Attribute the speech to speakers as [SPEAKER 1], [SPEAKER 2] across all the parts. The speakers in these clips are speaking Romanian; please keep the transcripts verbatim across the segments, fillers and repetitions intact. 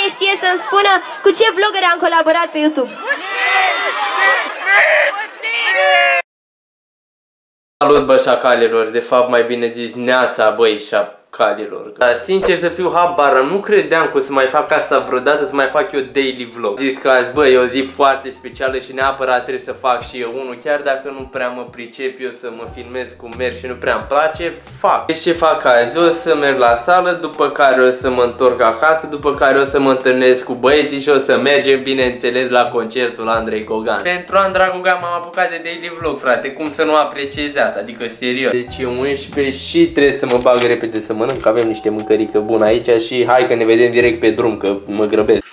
[SPEAKER 1] Cine știe să-mi spună cu ce vlogger am colaborat pe YouTube?
[SPEAKER 2] Salut, bă, șacalilor, de fapt mai bine zis neața, băi, șacalilor. Dar sincer să fiu, habar, nu credeam că o să mai fac asta vreodată, să mai fac eu daily vlog. Zis că azi, bă, e o zi foarte specială și neapărat trebuie să fac și eu unul, chiar dacă nu prea mă pricep eu să mă filmez cum merg și nu prea îmi place, fac. Deci ce fac azi? O să merg la sală, după care o să mă întorc acasă, după care o să mă întâlnesc cu băieții și o să mergem, bineînțeles, la concertul Andrei Gogan. Pentru Andra Gogan m-am apucat de daily vlog, frate, cum să nu apreciezi asta, adică serios. Deci e unsprezece și trebuie să mă bag repede să mănânc, că avem niște mâncărică bună aici și hai că ne vedem direct pe drum, că mă grăbesc.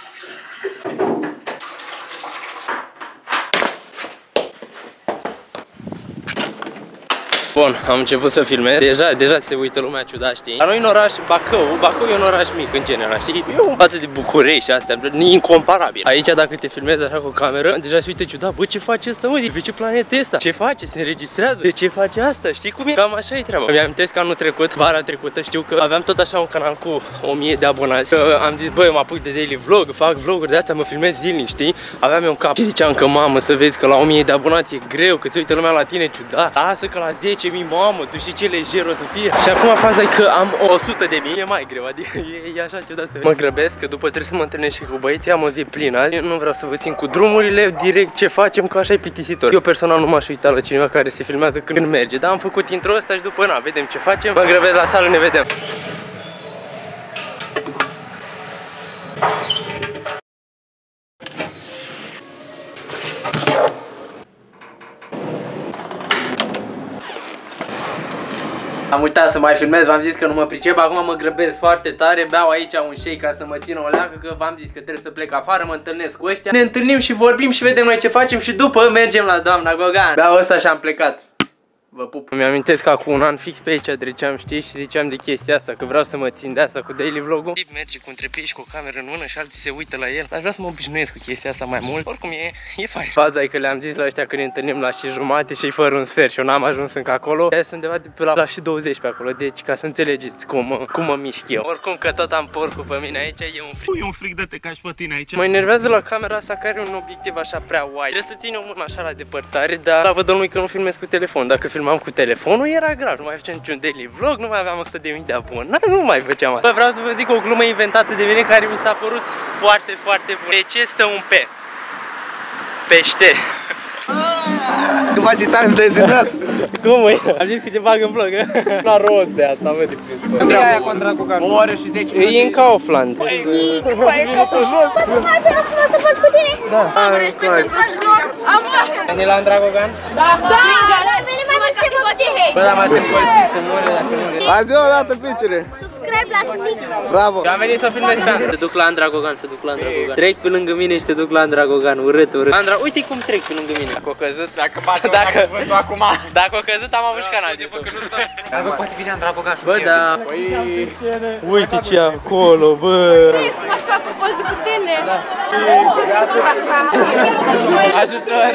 [SPEAKER 2] Bun, am început să filmez. Deja, deja se uită lumea ciudat, știi? La noi în oraș, Bacău, Bacău e un oraș mic în general, știi? E o față de București și astea, e incomparabil. Aici dacă te filmezi așa cu o cameră, deja se uită ciudat, bă, ce face ăsta, mă? Pe ce planetă e asta? Ce face? Se înregistrează? De ce face asta? Știi cum e? Cam așa e treaba. Îmi amintesc că anul trecut, vara trecută, știu că aveam tot așa un canal cu o mie de abonați. Că am zis, bă, eu mă apuc de daily vlog, fac vloguri de astea, mă filmez zilnic, știi? Aveam eu un cap și ziceam că, mamă, să vezi că la o mie de abonați e greu, că se uită lumea la tine ciudat. Lasă că la zece mii, mamă, tu știi ce lejer o să fie. Și acum faza e că am o sută de mii, e mai greu, adică e, e așa ciudat să vezi. Mă grăbesc, că după trebuie să mă întâlnesc și cu băieții, am o zi plină. Eu nu vreau să vă țin cu drumurile, direct ce facem, că așa e plictisitor. Eu personal nu m-aș uita la cineva care se filmează când merge, dar am făcut intro ăsta și după, na, vedem ce facem. Mă grăbesc la sală, ne vedem. Am uitat să mai filmez, v-am zis că nu mă pricep, acum mă grăbesc foarte tare, beau aici un shake ca să mă țină o leacă, că v-am zis că trebuie să plec afară, mă întâlnesc cu ăștia. Ne întâlnim și vorbim și vedem noi ce facem și după mergem la doamna Gogan. Beau ăsta și am plecat. Vă pup. Îmi amintesc că acum un an fix pe aici treceam, știi, și ziceam de chestia asta, că vreau să mă țin de asta cu daily vlog-ul. Tip merge cu un trepei și cu o cameră în mână și alții se uită la el. Dar vreau să mă obișnuiesc cu chestia asta mai mult. Oricum e, e fain. Faza e că le-am zis la ăștia că ne întâlnim la și jumate și fără un sfert și eu n-am ajuns încă acolo. Aia sunt undeva de pe la, la și douăzeci pe acolo, deci ca să înțelegeți cum, cum mă mișc eu. Oricum că tot am porcul pe mine aici, e un fric.
[SPEAKER 3] E un fric de te ca și pe tine aici.
[SPEAKER 2] Mă enervează la camera asta care are un obiectiv așa prea wide. Trebuie să țin o mână așa la depărtare, dar la văd lui că nu filmez cu telefon. Dacă filmam cu telefon nu era grav, nu mai făceam niciun daily vlog, nu mai aveam o sută de mii de abonați, nu mai făceam asta. Bă, vreau să vă zic o glumă inventată de mine care mi s-a părut foarte, foarte bună. De ce stă un pe? Pește.
[SPEAKER 3] Că faci time de zinat.
[SPEAKER 2] Cum e? Am zis că te bag în vlog, la rost de asta, mă, de principiu.
[SPEAKER 3] Unde e aia contra cu care? O oră și zece minute.
[SPEAKER 2] E în Kaufland.
[SPEAKER 3] Băi, e capul jos.
[SPEAKER 1] Poți să faci o frumos să faci cu tine?
[SPEAKER 2] Da.
[SPEAKER 1] Am respect că faci vlog. Am
[SPEAKER 2] Veni la Andra Gogan?
[SPEAKER 1] Da, da, veni mai mult să face hate.
[SPEAKER 2] Bă, dar m-ați împărțit să mure dacă nu le...
[SPEAKER 3] Azi o dată, picere.
[SPEAKER 1] Subscribe la Snic.
[SPEAKER 3] Bravo.
[SPEAKER 2] Eu am venit să filmez pe Andra. Te duc la Andra Gogan, să duc la Andra Gogan. Trec pe lângă mine și te duc la Andra Gogan, urât, urât. Andra, uite cum trec pe lângă mine. Dacă o căzut,
[SPEAKER 3] Dacă bate
[SPEAKER 2] dacă
[SPEAKER 3] cuvântul acum.
[SPEAKER 2] Dacă o căzut, am avut și canal de YouTube.
[SPEAKER 3] Bă, poate vine Andra Gogan și
[SPEAKER 2] bă, da. Uite ce acolo, bă.
[SPEAKER 1] Cum aș fac cu pozul cu tine?
[SPEAKER 2] Ajutor.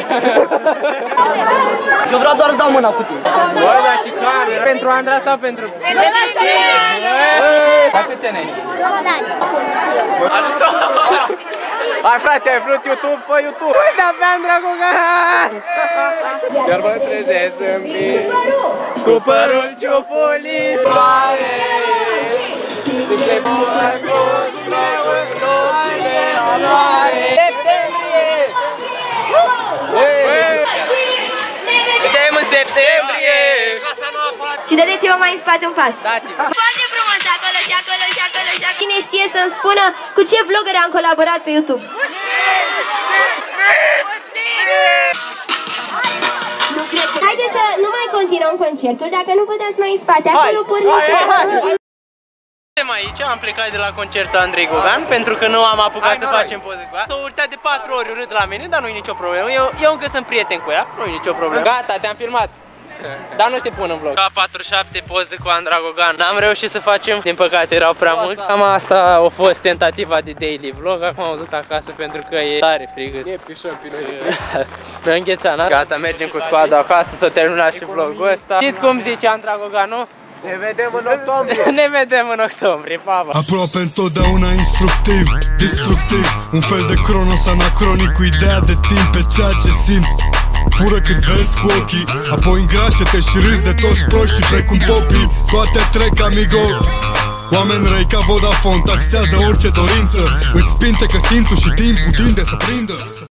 [SPEAKER 4] Eu vreau doar să dau mâna cu tine.
[SPEAKER 2] Bă, dar ce cameră. Pentru Andra sau pentru...
[SPEAKER 1] Pentru tine!
[SPEAKER 2] Dar câți ani ai?
[SPEAKER 1] opt ani.
[SPEAKER 2] Ajutor.
[SPEAKER 3] Hai frate, ai vrut YouTube? Fă YouTube!
[SPEAKER 2] Uite pe Andra Gogan! Iar mă trezesc în plin cu părul ciufulit mare. De ce nu ai fost în nopțile amare? Septembrie! Vedem în septembrie!
[SPEAKER 1] Și dădeți-vă mai în spate un pas.
[SPEAKER 2] Dați-vă!
[SPEAKER 1] Foarte frumos acolo și acolo și acolo și acolo. Cine știe să-mi spună cu ce vlogger am colaborat pe YouTube? Haideți să nu mai continuăm concertul, dacă nu vă dați mai în spate. Acolo pornește.
[SPEAKER 2] Suntem aici, am plecat de la concertul Andrei Gogan pentru că nu am apucat să facem poze cu ea. S-a urcat de patru ori urât la mine, dar nu e nicio problemă. Eu, eu încă sunt prieten cu ea, nu e nicio problemă. Gata, te-am filmat. Dar nu te pun în vlog. Ca patruzeci și șapte poze cu Andra Gogan. N-am reușit să facem, din păcate erau prea mulți. Cam asta a fost tentativa de daily vlog. Acum am dus acasă pentru că e tare frigă.
[SPEAKER 3] E pișăm pe noi.
[SPEAKER 2] Mi-a înghețat, na? Gata, mergem cu scoada acasă să terminăm și vlogul ăsta. Știți cum zice Andra Gogan, nu?
[SPEAKER 3] Ne vedem în octombrie.
[SPEAKER 2] Ne vedem în octombrie, pa, pa.
[SPEAKER 5] Aproape întotdeauna instructiv.
[SPEAKER 4] destructiv, un fel de Cronos anacronic cu ideea de timp pe ceea ce simt. Fură cât vezi cu ochii, apoi îngrașă-te și râzi de toți proștii precum popii. Toate trec, amigo. Oameni răi ca Vodafone taxează orice dorință. Îți spinte că simțul și timpul tinde să prindă.